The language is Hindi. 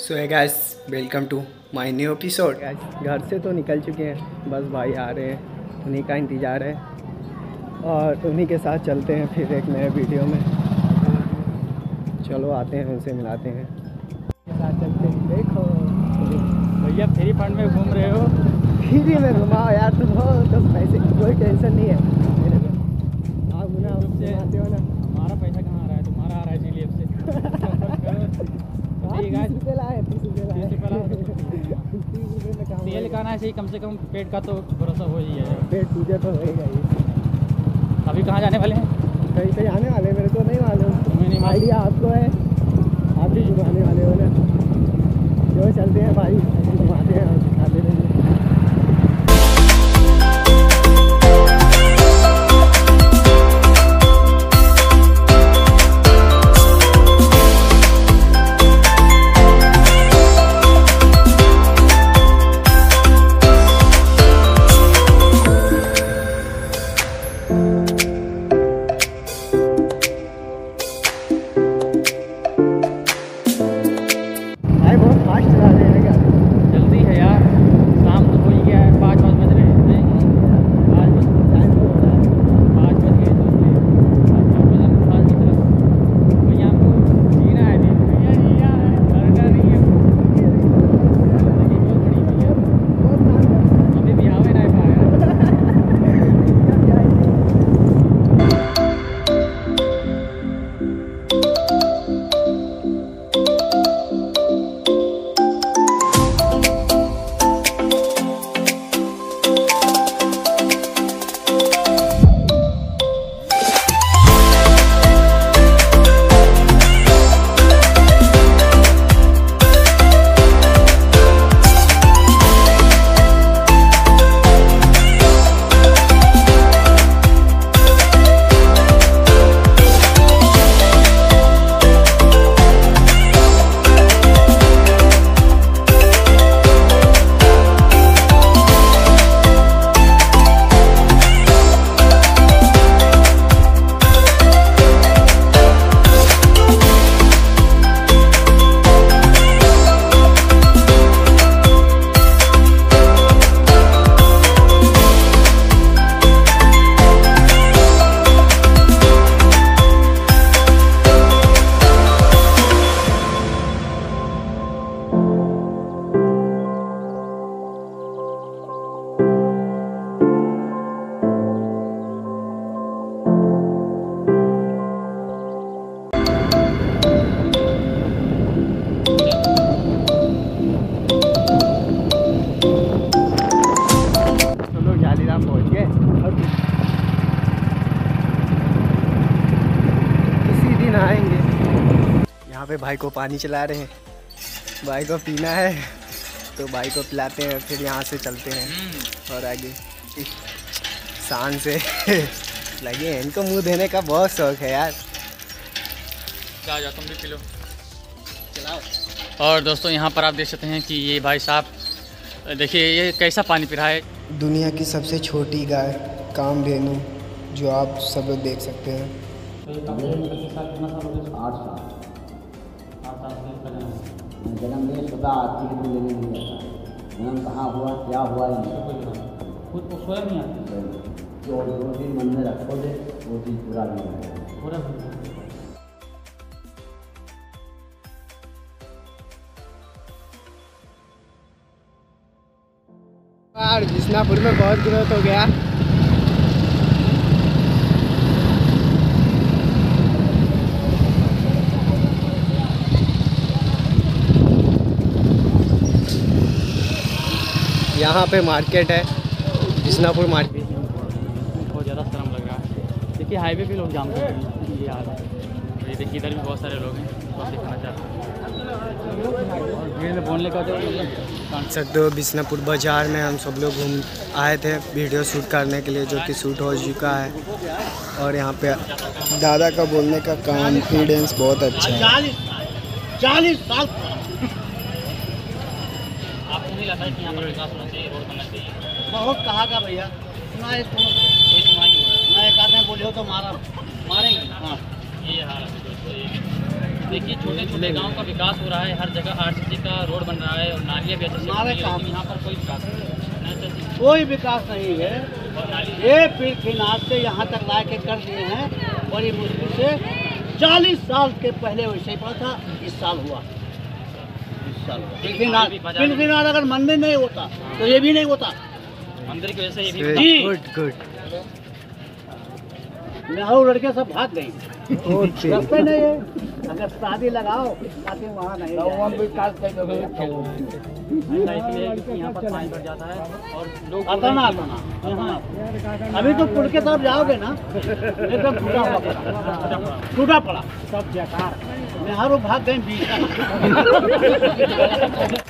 So hi guys, welcome to my new episode. घर से तो निकल चुके हैं, बस भाई आ रहे हैं, उन्हीं का इंतज़ार है और उन्हीं के साथ चलते हैं फिर एक नए वीडियो में। चलो आते हैं, उनसे मिलाते हैं, के साथ चलते हैं। देखो भैया फ्री फंड में घूम रहे हो। फ्री में घुमाओ यार, तुम हो तो पैसे की कोई टेंशन नहीं है मेरे को। आप घुमाते हो ना, हमारा पैसा कहाँ आ रहा है, तुम्हारा आ रहा है इसीलिए से 30 रुपये लाए, 30 रुपये लाए। 30 रुपये में काम तेल का ना, ऐसे ही कम से कम पेट का तो भरोसा हो ही है। पेट पूजा तो होएगा ही। अभी कहाँ जाने वाले हैं? कहीं कहीं आने वाले, मेरे को नहीं मालूम। तुम्हें नहीं मालूम? आइडिया आपको है, आप भी घुमाने वाले हो ना। जो चलते हैं भाई, घुमाते हैं और दिखाते रहेंगे। यहाँ पे भाई को पानी चला रहे हैं, भाई को पीना है तो भाई को पिलाते हैं, फिर यहाँ से चलते हैं और आगे शान से लगे हैं। इनको मुंह देने का बहुत शौक है यार। जा तुम भी पी लो, चलाओ। और दोस्तों यहाँ पर आप देख सकते हैं कि ये भाई साहब देखिए ये कैसा पानी पी रहा है। दुनिया की सबसे छोटी गाय कामधेनु, जो आप सब लोग देख सकते हैं। 8 साल जन्म में सदा आती है, लेने नहीं आता। जन्म कहाँ हुआ, क्या हुआ, खुद को स्वयं नहीं आती। जो 2 दिन मन में रखो दे, वो चीज़ पूरा नहीं होगा, पूरा। यार बिसनापुर में बहुत ग्रोथ हो गया। यहाँ पे मार्केट है, बिसनापुर मार्केट। बहुत ज़्यादा शर्म लग रहा है। देखिए हाईवे पे लोग जाम कर रहे हैं, ये हाल है। ये देखिए इधर भी बहुत सारे लोग हैं, बहुत दिखाना चाहते हैं और भीड़ में बोलने का जो सकते हो। बिसनापुर बाज़ार में हम सब लोग घूम आए थे वीडियो शूट करने के लिए, जो कि शूट हो चुका है। और यहाँ पे दादा का बोलने का कॉन्फिडेंस बहुत अच्छा है। 40 साल आपको नहीं लगता है कि यहाँ पर विकास होना चाहिए, रोड बनना चाहिए? बहुत कहा का भैया, सुना एक आध में बोले हो तो मारेंगे। हाँ ये हाल है दोस्तों। देखिए छोटे छोटे गांव का विकास हो रहा है, हर जगह आरसीसी का रोड बन रहा है और नालियाँ भी अच्छे से बन रही है, लेकिन यहाँ पर कोई विकास नहीं है। कोई विकास नहीं है। ये पीरखिनार से यहाँ तक ला के कर दिए हैं, बड़ी मुश्किल से 40 साल के पहले वैसे ही पड़ा था, इस साल हुआ। पीरखिनार अगर मंदिर नहीं होता तो ये भी नहीं होता। मंदिर की वजह से ये भी जी गुड नेहरू लड़के सब भाग गए, रास्ते नहीं है। अगर शादी लगाओ ताकि वहाँ नहीं इसलिए क्योंकि यहाँ पर पानी भर जाता है और लोग आता ना अभी तो पुल के तरफ जाओगे ना एकदम टूटा पड़ा सब बेकार। नेहरू भाग गए बीच